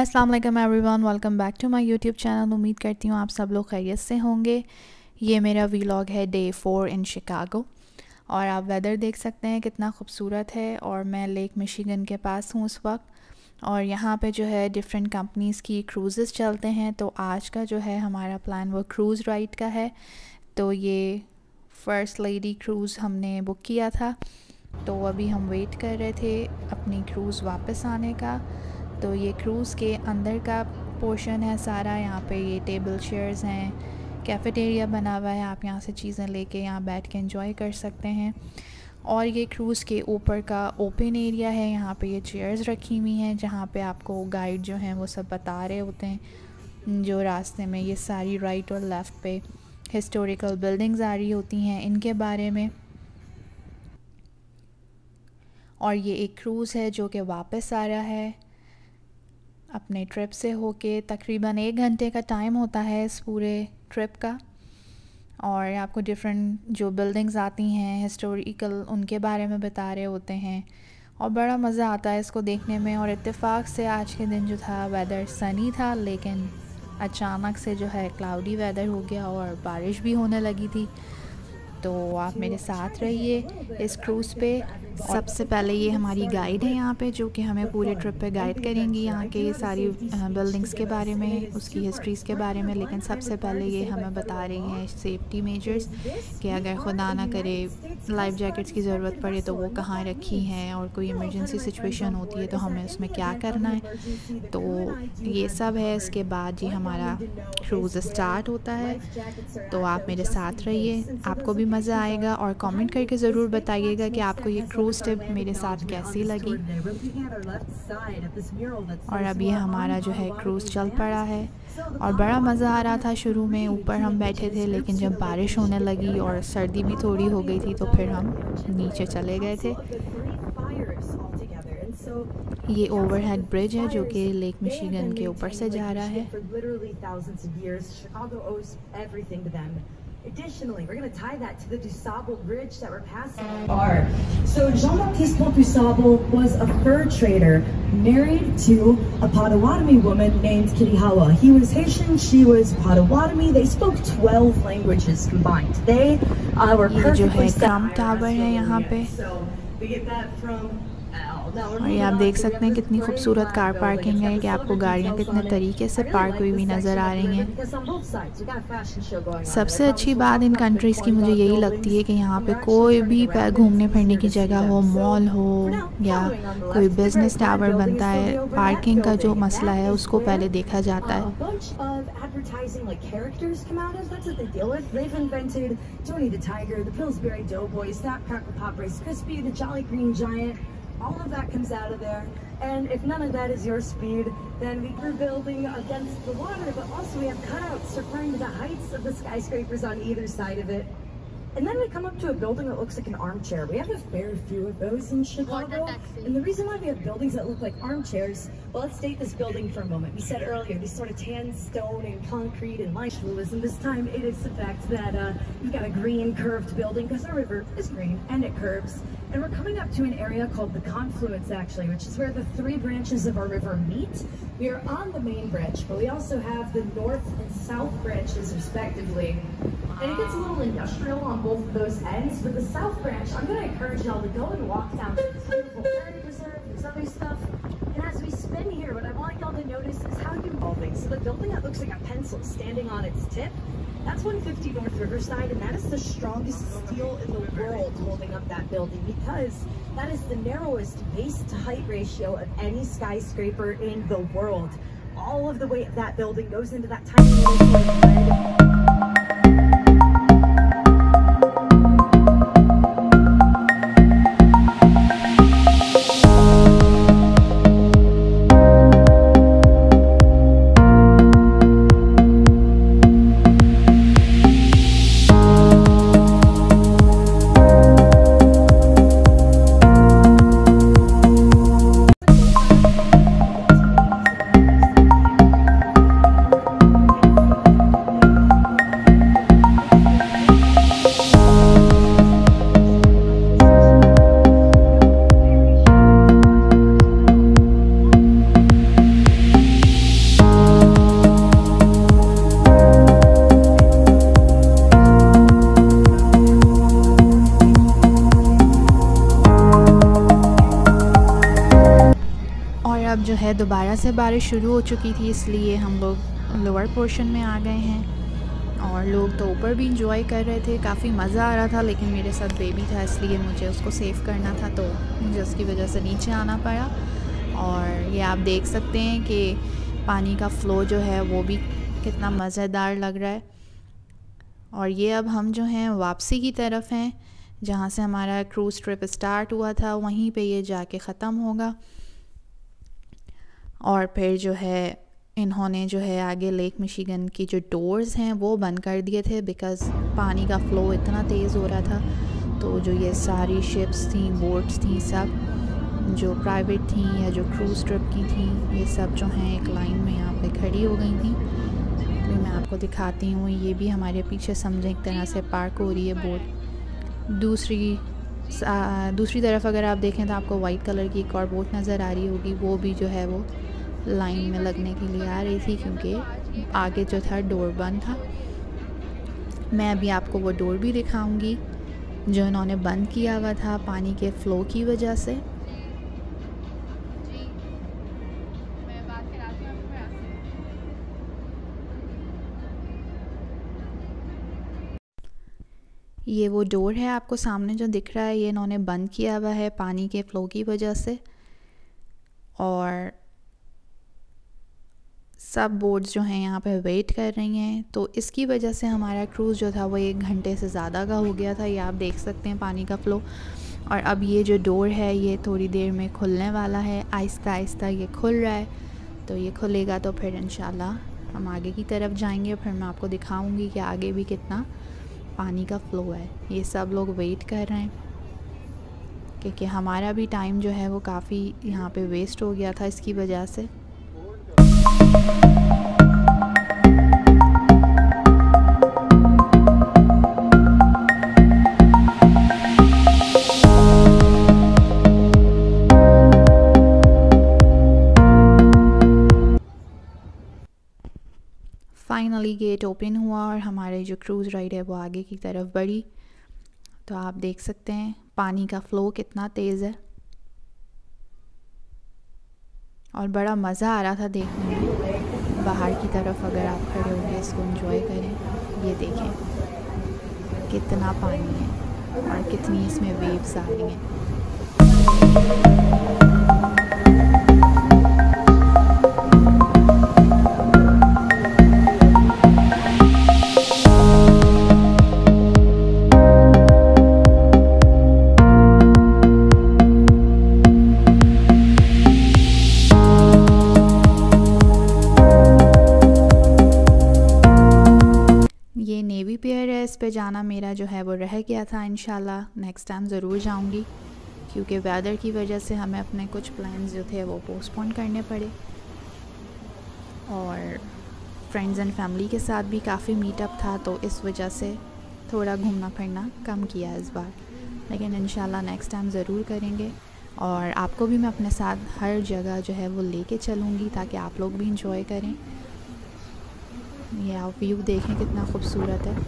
अस्सलाम वालेकुम everyone, welcome back to my YouTube channel. उम्मीद करती हूँ आप सब लोग खैरियत से होंगे। ये मेरा व्लॉग है डे 4 इन शिकागो और आप वेदर देख सकते हैं कितना खूबसूरत है। और मैं लेक मिशिगन के पास हूँ उस वक्त और यहाँ पे जो है डिफरेंट कंपनीज़ की क्रूज़ेस चलते हैं। तो आज का जो है हमारा प्लान वो क्रूज़ राइड का है। तो ये फ़र्स्ट लेडी क्रूज़ हमने बुक किया था, तो अभी हम वेट कर रहे थे अपनी क्रूज़ वापस आने का। तो ये क्रूज़ के अंदर का पोर्शन है सारा। यहाँ पे ये टेबल चेयर्स हैं, कैफ़ेटेरिया बना हुआ है, आप यहाँ से चीज़ें लेके यहाँ बैठ के एंजॉय कर सकते हैं। और ये क्रूज़ के ऊपर का ओपन एरिया है, यहाँ पे ये चेयर्स रखी हुई हैं जहाँ पे आपको गाइड जो हैं वो सब बता रहे होते हैं। जो रास्ते में ये सारी राइट और लेफ़्ट पे हिस्टोरिकल बिल्डिंग्स आ रही होती हैं इनके बारे में। और ये एक क्रूज़ है जो कि वापस आ रहा है अपने ट्रिप से होके। तकरीबन 1 घंटे का टाइम होता है इस पूरे ट्रिप का। और आपको डिफरेंट जो बिल्डिंग्स आती हैं हिस्टोरिकल उनके बारे में बता रहे होते हैं और बड़ा मज़ा आता है इसको देखने में। और इत्तेफाक से आज के दिन जो था वेदर सनी था, लेकिन अचानक से जो है क्लाउडी वेदर हो गया और बारिश भी होने लगी थी। तो आप मेरे साथ रहिए इस क्रूज़ पे। सबसे पहले ये हमारी गाइड है यहाँ पे जो कि हमें पूरे ट्रिप पे गाइड करेंगी यहाँ के सारी बिल्डिंग्स के बारे में, उसकी हिस्ट्रीज़ के बारे में। लेकिन सबसे पहले ये हमें बता रही हैं सेफ्टी मेजर्स कि अगर खुदा ना करे लाइफ जैकेट्स की ज़रूरत पड़े तो वो कहाँ रखी हैं और कोई इमरजेंसी सिचुएशन होती है तो हमें उसमें क्या करना है। तो ये सब है। इसके बाद ये हमारा क्रूज़ स्टार्ट होता है। तो आप मेरे साथ रहिए, आपको भी मज़ा आएगा। और कमेंट करके ज़रूर बताइएगा कि आपको ये क्रूज़ ट्रिप मेरे साथ कैसी लगी। और अभी हमारा जो है क्रूज़ चल पड़ा है और बड़ा मज़ा आ रहा था। शुरू में ऊपर हम बैठे थे, लेकिन जब बारिश होने लगी और सर्दी भी थोड़ी हो गई थी तो फिर हम नीचे चले गए थे। ये ओवरहेड ब्रिज है जो कि लेक मिशिगन के ऊपर से जा रहा है। Additionally, we're going to tie that to the DuSable Bridge that we're passing. So Jean-Baptiste Pont DuSable was a fur trader married to a Potawatomi woman named Kitty Hawa. He was Haitian, she was Potawatomi. They spoke 12 languages combined. They were perfectly Trump Tower है यहाँ पे। So we get that from और ये आप देख सकते हैं कितनी खूबसूरत कार पार्किंग है कि आपको गाड़ियाँ कितने तरीके से पार्क हुई हुई नज़र आ रही हैं। सबसे अच्छी बात इन कंट्रीज़ की मुझे यही लगती है कि यहाँ पे कोई भी घूमने फिरने की जगह हो, मॉल हो या कोई बिजनेस टावर बनता है, पार्किंग का जो मसला है उसको पहले देखा जाता है। All of that comes out of there, and if none of that is your speed, then we're building against the water, but also we have cutouts referring to the heights of the skyscrapers on either side of it. And then we come up to a building that looks like an armchair. We have a fair few of those in Chicago. And the reason why we have buildings that look like armchairs, well, let's date this building for a moment. We said earlier, these sort of tan stone and concrete and limestone. This time it is the fact that we've got a green curved building because our river is green and it curves. And we're coming up to an area called the confluence, actually, which is where the 3 branches of our river meet. We are on the main branch, but we also have the north and south branches, respectively. And it gets a little industrial on both of those ends, but the south branch, I'm going to encourage y'all to go and walk down to this beautiful bird reserve. There's other stuff. And as we spin here, what I want y'all to notice is how you evolving. So the building that looks like a pencil standing on its tip, that's 150 North Riverside, and that is the strongest steel in the world holding up that building because that is the narrowest base to height ratio of any skyscraper in the world. All of the weight of that building goes into that tiny little thread. जो है दोबारा से बारिश शुरू हो चुकी थी, इसलिए हम लोग लोअर पोर्शन में आ गए हैं और लोग तो ऊपर भी इंजॉय कर रहे थे। काफ़ी मज़ा आ रहा था, लेकिन मेरे साथ बेबी था इसलिए मुझे उसको सेव करना था, तो मुझे उसकी वजह से नीचे आना पड़ा। और ये आप देख सकते हैं कि पानी का फ़्लो जो है वो भी कितना मज़ेदार लग रहा है। और ये अब हम जो हैं वापसी की तरफ हैं, जहाँ से हमारा क्रूज़ ट्रिप स्टार्ट हुआ था वहीं पे ये जाके ख़त्म होगा। और फिर जो है इन्होंने जो है आगे लेक मिशिगन की जो डोर्स हैं वो बंद कर दिए थे, बिकॉज़ पानी का फ़्लो इतना तेज़ हो रहा था। तो जो ये सारी शिप्स थी, बोट्स थी, सब जो प्राइवेट थी या जो क्रूज़ ट्रिप की थी, ये सब जो हैं एक लाइन में यहाँ पे खड़ी हो गई थी। तो मैं आपको दिखाती हूँ, ये भी हमारे पीछे समझें एक तरह से पार्क हो रही है बोट। दूसरी तरफ अगर आप देखें तो आपको वाइट कलर की एक और बोट नज़र आ रही होगी, वो भी जो है वो लाइन में लगने के लिए आ रही थी, क्योंकि आगे जो था डोर बंद था। मैं अभी आपको वो डोर भी दिखाऊंगी जो इन्होंने बंद किया हुआ था पानी के फ़्लो की वजह से। ये वो डोर है आपको सामने जो दिख रहा है, ये इन्होंने बंद किया हुआ है पानी के फ़्लो की वजह से। और सब बोट्स जो हैं यहाँ पे वेट कर रही हैं, तो इसकी वजह से हमारा क्रूज़ जो था वो 1 घंटे से ज़्यादा का हो गया था। ये आप देख सकते हैं पानी का फ़्लो। और अब ये जो डोर है ये थोड़ी देर में खुलने वाला है, आहिस्ता आहिस्ता ये खुल रहा है। तो ये खुलेगा तो फिर इंशाल्लाह हम आगे की तरफ जाएंगे, फिर मैं आपको दिखाऊंगी कि आगे भी कितना पानी का फ़्लो है। ये सब लोग वेट कर रहे हैं, क्योंकि हमारा भी टाइम जो है वो काफ़ी यहाँ पे वेस्ट हो गया था इसकी वजह से। फाइनली गेट ओपन हुआ और हमारे जो क्रूज़ राइड है वो आगे की तरफ बढ़ी। तो आप देख सकते हैं पानी का फ़्लो कितना तेज़ है और बड़ा मज़ा आ रहा था देखने में। बाहर की तरफ अगर आप खड़े होंगे इसको एंजॉय करें। ये देखें कितना पानी है और कितनी इसमें वेव्स आ रही हैं। ये नेवी पियर है, इस पे जाना मेरा जो है वो रह गया था। इंशाल्लाह नेक्स्ट टाइम ज़रूर जाऊंगी, क्योंकि वेदर की वजह से हमें अपने कुछ प्लान्स जो थे वो पोस्टपोन करने पड़े। और फ्रेंड्स एंड फैमिली के साथ भी काफ़ी मीटअप था, तो इस वजह से थोड़ा घूमना फिरना कम किया इस बार। लेकिन इंशाल्लाह नेक्स्ट टाइम ज़रूर करेंगे और आपको भी मैं अपने साथ हर जगह जो है वो लेके चलूँगी, ताकि आप लोग भी इंजॉय करें। ये आप व्यू देखें कितना खूबसूरत है।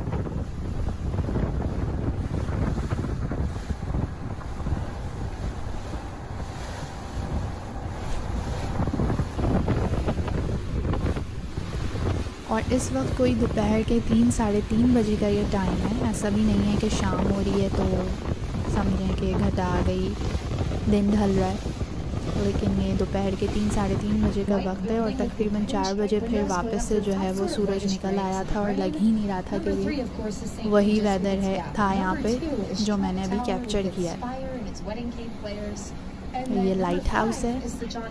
और इस वक्त कोई दोपहर के 3 साढ़े 3 बजे का ये टाइम है। ऐसा भी नहीं है कि शाम हो रही है तो समझें कि घटा आ गई, दिन ढल रहा है। लेकिन ये दोपहर के 3 साढ़े 3 बजे का वक्त है और तकरीबन 4 बजे फिर वापस से जो है वो सूरज निकल आया था और लग ही नहीं रहा था कि ये वही वेदर है था यहाँ पे जो मैंने अभी कैप्चर किया है। ये लाइट हाउस है।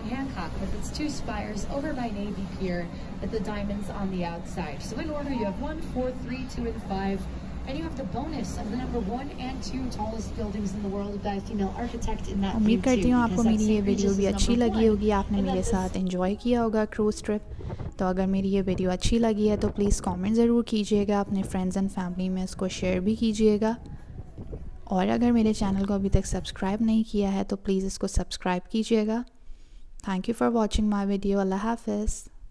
And you have the bonus of the number 1 and 2 tallest buildings in the world by a female architect in that view. उम्मीद करती हूँ आपको मेरी ये वीडियो भी अच्छी लगी होगी, आपने मेरे साथ एंजॉय किया होगा क्रूज़ ट्रिप। तो अगर मेरी ये वीडियो अच्छी लगी है तो प्लीज़ कमेंट ज़रूर कीजिएगा, अपने फ्रेंड्स एंड फैमिली में इसको शेयर भी कीजिएगा। और अगर मेरे चैनल को अभी तक सब्सक्राइब नहीं किया है तो प्लीज़ इसको सब्सक्राइब कीजिएगा। Thank you for watching my video. अल्लाह हाफ़िज़।